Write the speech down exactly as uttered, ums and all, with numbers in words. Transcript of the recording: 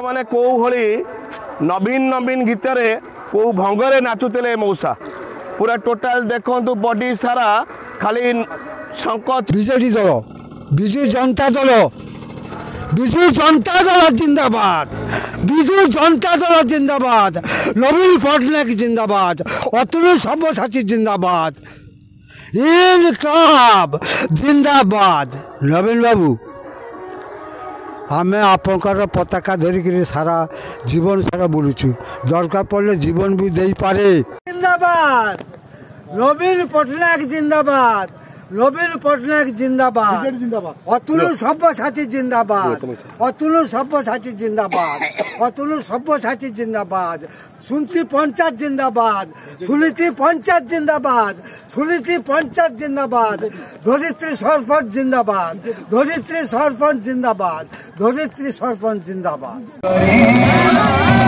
मैंने कौ भली नवीन नवीन गीत रे कौ भंगरे नाचुले मौसा पूरा टोटाल देखु बॉडी सारा खाली संकट बीजेडी दल विजु जनता दल विजु जनता दल जिंदाबाद विजु जनता दल जिंदाबाद नवीन पट्टनायक जिंदाबाद अतुल सब्यसाची जिंदाबाद इनकलाब जिंदाबाद नवीन बाबू आमे आपनकर पताका धरिक सारा जीवन सारा बुलुचु दरकार पड़े जीवन भी दे पारे जिंदाबाद नवीन पट्टनायक जिंदाबाद नवीन पट्टनायक जिंदाबाद अतुल सब्यसाची जिंदाबाद अतुल सब्यसाची जिंदाबाद अतुल सब्यसाची जिंदाबाद सुनती पंचायत जिंदाबाद सुनीति पंचायत जिंदाबाद सुनीति पंचायत जिंदाबाद धरित्री सरपंच जिंदाबाद धरित्री सरपंच जिंदाबाद धरित्री सरपंच जिंदाबाद।